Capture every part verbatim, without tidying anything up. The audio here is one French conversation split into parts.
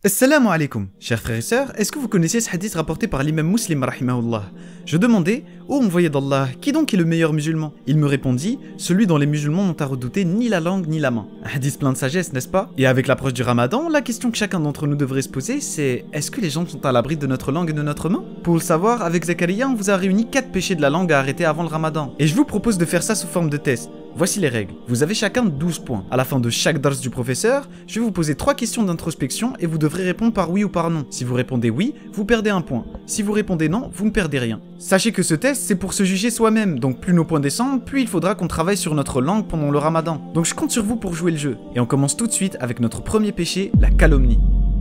Assalamu alaikum, chers frères et sœurs, est-ce que vous connaissez ce hadith rapporté par l'imam Muslim rahimahullah? Je demandais, ô envoyé d'Allah, qui donc est le meilleur musulman? Il me répondit, celui dont les musulmans n'ont à redouter ni la langue ni la main. Un hadith plein de sagesse, n'est-ce pas? Et avec l'approche du ramadan, la question que chacun d'entre nous devrait se poser, c'est est-ce que les gens sont à l'abri de notre langue et de notre main? Pour le savoir, avec Zakaria, on vous a réuni quatre péchés de la langue à arrêter avant le ramadan. Et je vous propose de faire ça sous forme de test. Voici les règles. Vous avez chacun douze points. À la fin de chaque dars du professeur, je vais vous poser trois questions d'introspection et vous devrez répondre par oui ou par non. Si vous répondez oui, vous perdez un point. Si vous répondez non, vous ne perdez rien. Sachez que ce test, c'est pour se juger soi-même. Donc plus nos points descendent, plus il faudra qu'on travaille sur notre langue pendant le ramadan. Donc je compte sur vous pour jouer le jeu. Et on commence tout de suite avec notre premier péché, la calomnie.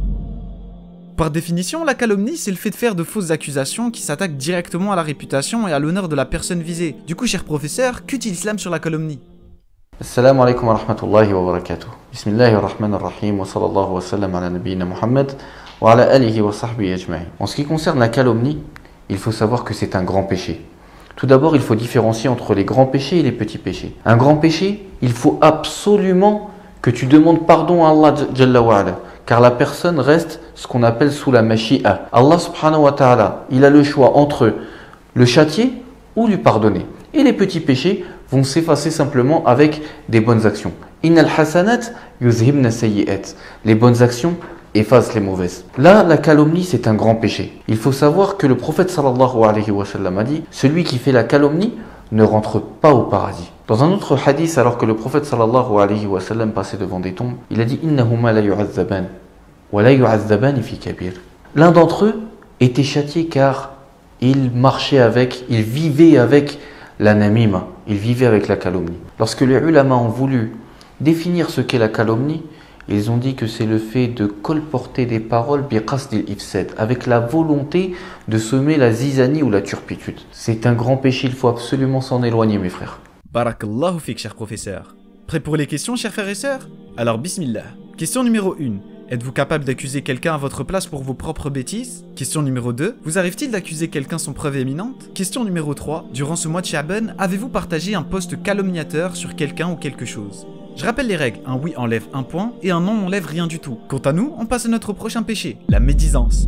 Par définition, la calomnie, c'est le fait de faire de fausses accusations qui s'attaquent directement à la réputation et à l'honneur de la personne visée. Du coup, cher professeur, que dit l'islam sur la calomnie? Assalamu alaikum wa rahmatullahi wa barakatuh. Bismillahir rahmanir rahim wa sallallahu wa sallam ala nabiyyina Muhammad wa ala alihi wa sahbihi ajma'in. En ce qui concerne la calomnie, il faut savoir que c'est un grand péché. Tout d'abord, il faut différencier entre les grands péchés et les petits péchés. Un grand péché, il faut absolument que tu demandes pardon à Allah Jalla wa ala, car la personne reste ce qu'on appelle sous la mashi'a. Allah subhanahu wa ta'ala, il a le choix entre le châtier ou lui pardonner. Et les petits péchés vont s'effacer simplement avec des bonnes actions. Innal hasanat yuzhibna sayyi'at. Les bonnes actions effacent les mauvaises. Là, la calomnie, c'est un grand péché. Il faut savoir que le prophète sallallahu alayhi wa sallam a dit, celui qui fait la calomnie ne rentre pas au paradis. Dans un autre hadith, alors que le prophète sallallahu alayhi wa sallam passait devant des tombes, il a dit innahuma la yu'azzaban wa la yu'azzaban fi kabir. L'un d'entre eux était châtié car il marchait avec, il vivait avec la namima, il vivait avec la calomnie. Lorsque les ulama ont voulu définir ce qu'est la calomnie, ils ont dit que c'est le fait de colporter des paroles biqasdil ifsad, avec la volonté de semer la zizanie ou la turpitude. C'est un grand péché, il faut absolument s'en éloigner, mes frères. Barakallahu fik, cher professeur. Prêt pour les questions, chers frères et sœurs? Alors, bismillah. Question numéro un. Êtes-vous capable d'accuser quelqu'un à votre place pour vos propres bêtises? Question numéro deux. Vous arrive-t-il d'accuser quelqu'un sans preuve éminente? Question numéro trois. Durant ce mois de Sha'ban, avez-vous partagé un post calomniateur sur quelqu'un ou quelque chose? Je rappelle les règles. Un oui enlève un point et un non n'enlève rien du tout. Quant à nous, on passe à notre prochain péché, la médisance.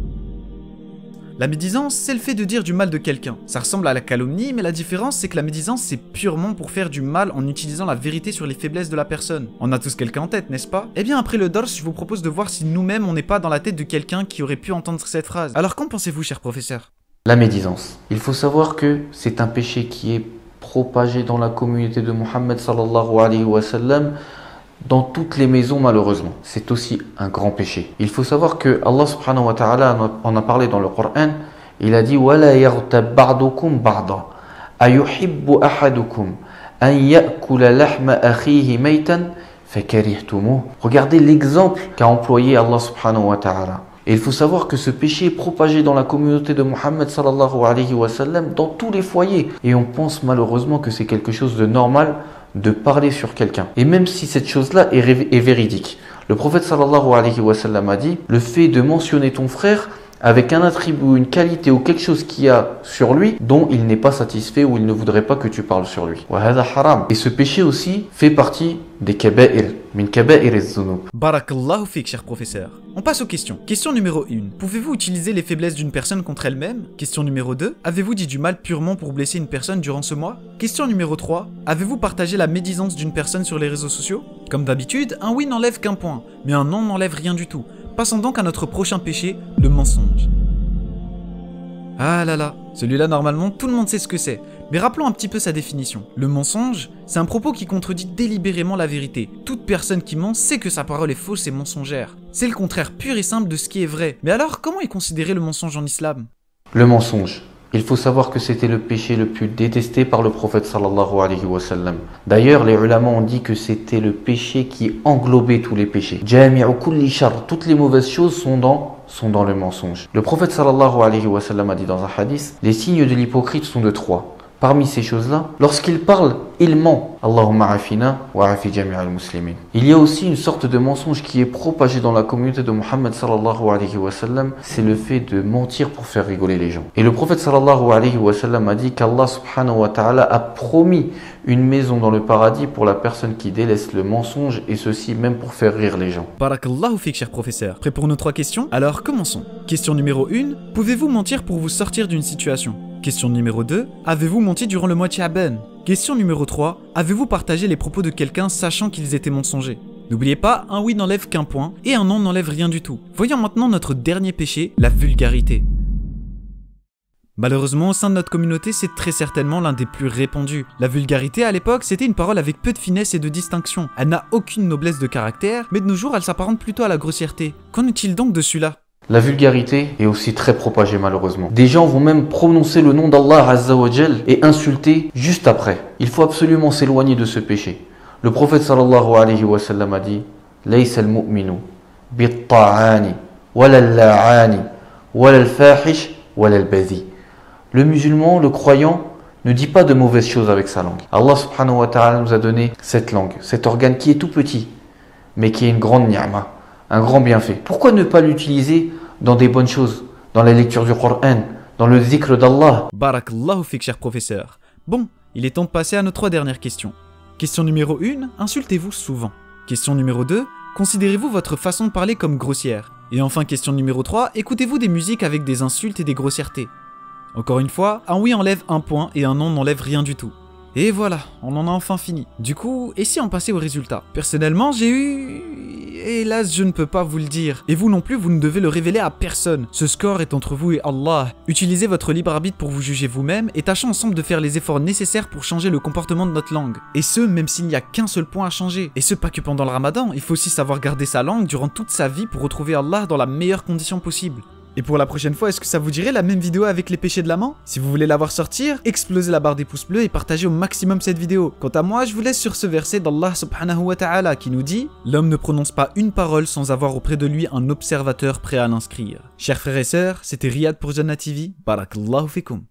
La médisance, c'est le fait de dire du mal de quelqu'un. Ça ressemble à la calomnie, mais la différence, c'est que la médisance, c'est purement pour faire du mal en utilisant la vérité sur les faiblesses de la personne. On a tous quelqu'un en tête, n'est-ce pas? Eh bien, après le dars, je vous propose de voir si nous-mêmes, on n'est pas dans la tête de quelqu'un qui aurait pu entendre cette phrase. Alors, qu'en pensez-vous, cher professeur? La médisance. Il faut savoir que c'est un péché qui est propagé dans la communauté de Muhammad sallallahu alayhi wa sallam, dans toutes les maisons malheureusement. C'est aussi un grand péché. Il faut savoir que Allah subhanahu wa ta'ala en a parlé dans le Coran. Il a dit وَلَا يَغْتَبْ بَعْضُكُمْ بَعْضًا أَيُحِبُّ أَحَدُكُمْ أَنْ يَأْكُلَ لَحْمَ أَخِيهِ مَيْتًا فَكَرِهْتُمُوهُ. Regardez l'exemple qu'a employé Allah subhanahu wa ta'ala. Et il faut savoir que ce péché est propagé dans la communauté de Muhammad sallallahu alayhi wa sallam, dans tous les foyers. Et on pense malheureusement que c'est quelque chose de normal de parler sur quelqu'un. Et même si cette chose-là est, est véridique. Le prophète sallallahu alayhi wa sallam a dit, le fait de mentionner ton frère avec un attribut, une qualité ou quelque chose qu'il y a sur lui dont il n'est pas satisfait ou il ne voudrait pas que tu parles sur lui. Et ce péché aussi fait partie des kaba'ir, min kaba'ir az-zunub. Barakallahu fik, cher professeur. On passe aux questions. Question numéro un. Pouvez-vous utiliser les faiblesses d'une personne contre elle-même? Question numéro deux. Avez-vous dit du mal purement pour blesser une personne durant ce mois? Question numéro trois. Avez-vous partagé la médisance d'une personne sur les réseaux sociaux? Comme d'habitude, un oui n'enlève qu'un point, mais un non n'enlève rien du tout. Passons donc à notre prochain péché, le mensonge. Ah là là, celui-là normalement tout le monde sait ce que c'est, mais rappelons un petit peu sa définition. Le mensonge, c'est un propos qui contredit délibérément la vérité. Toute personne qui ment sait que sa parole est fausse et mensongère. C'est le contraire pur et simple de ce qui est vrai. Mais alors, comment est considéré le mensonge en islam? Le mensonge. Il faut savoir que c'était le péché le plus détesté par le prophète sallallahu alayhi wa sallam. D'ailleurs, les ulama ont dit que c'était le péché qui englobait tous les péchés. Jami'u kulli shar, toutes les mauvaises choses sont dans, sont dans le mensonge. Le prophète sallallahu alayhi wa sallam a dit dans un hadith, les signes de l'hypocrite sont de trois. Parmi ces choses-là, lorsqu'il parle, il ment. Allahumma afina wa afi jami' al-muslimin. Il y a aussi une sorte de mensonge qui est propagé dans la communauté de Muhammad sallallahu alayhi wa sallam, c'est le fait de mentir pour faire rigoler les gens. Et le prophète sallallahu alayhi wa sallam a dit qu'Allah subhanahu wa ta'ala a promis une maison dans le paradis pour la personne qui délaisse le mensonge, et ceci même pour faire rire les gens. Barakallahu fik, cher professeur. Prêt pour nos trois questions? Alors commençons. Question numéro un. Pouvez-vous mentir pour vous sortir d'une situation? Question numéro deux. Avez-vous menti durant le mois de Sha'ban? Question numéro trois. Avez-vous partagé les propos de quelqu'un sachant qu'ils étaient mensongers? N'oubliez pas, un oui n'enlève qu'un point et un non n'enlève rien du tout. Voyons maintenant notre dernier péché, la vulgarité. Malheureusement, au sein de notre communauté, c'est très certainement l'un des plus répandus. La vulgarité, à l'époque, c'était une parole avec peu de finesse et de distinction. Elle n'a aucune noblesse de caractère, mais de nos jours, elle s'apparente plutôt à la grossièreté. Qu'en est-il donc de celui-là? La vulgarité est aussi très propagée malheureusement. Des gens vont même prononcer le nom d'Allah Azza wa Jal et insulter juste après. Il faut absolument s'éloigner de ce péché. Le prophète sallallahu alayhi wa sallam a dit Laysa al-mu'minu bit-ta'ani wala al-la'ani wala al-fahish wala al-badhi. Le musulman, le croyant, ne dit pas de mauvaises choses avec sa langue. Allah subhanahu wa ta'ala nous a donné cette langue, cet organe qui est tout petit, mais qui est une grande ni'ma, un grand bienfait. Pourquoi ne pas l'utiliser dans des bonnes choses, dans la lecture du Coran, dans le zikr d'Allah? Barakallahu fik, cher professeur. Bon, il est temps de passer à nos trois dernières questions. Question numéro un, insultez-vous souvent? Question numéro deux, considérez-vous votre façon de parler comme grossière? Et enfin, question numéro trois, écoutez-vous des musiques avec des insultes et des grossièretés? Encore une fois, un oui enlève un point et un non n'enlève rien du tout. Et voilà, on en a enfin fini. Du coup, et si on passait au résultat? Personnellement, j'ai eu... Hélas, je ne peux pas vous le dire. Et vous non plus, vous ne devez le révéler à personne. Ce score est entre vous et Allah. Utilisez votre libre arbitre pour vous juger vous-même et tâchons ensemble de faire les efforts nécessaires pour changer le comportement de notre langue. Et ce, même s'il n'y a qu'un seul point à changer. Et ce, pas que pendant le ramadan. Il faut aussi savoir garder sa langue durant toute sa vie pour retrouver Allah dans la meilleure condition possible. Et pour la prochaine fois, est-ce que ça vous dirait la même vidéo avec les péchés de la main? Si vous voulez la voir sortir, explosez la barre des pouces bleus et partagez au maximum cette vidéo. Quant à moi, je vous laisse sur ce verset d'Allah subhanahu wa ta'ala qui nous dit « L'homme ne prononce pas une parole sans avoir auprès de lui un observateur prêt à l'inscrire ». Chers frères et sœurs, c'était Riyad pour Jannah T V. Barakallahu fikum.